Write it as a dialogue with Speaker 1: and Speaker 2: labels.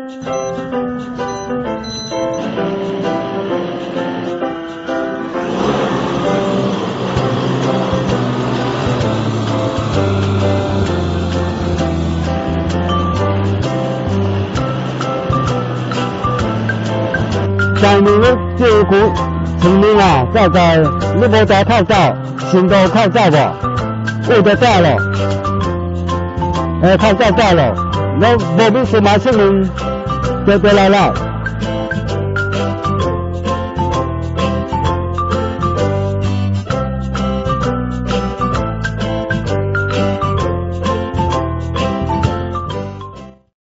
Speaker 1: 上面的这股村民啊，在你无在靠走，行道靠走无？有就走咯，靠走走咯，我无必须马上就来了。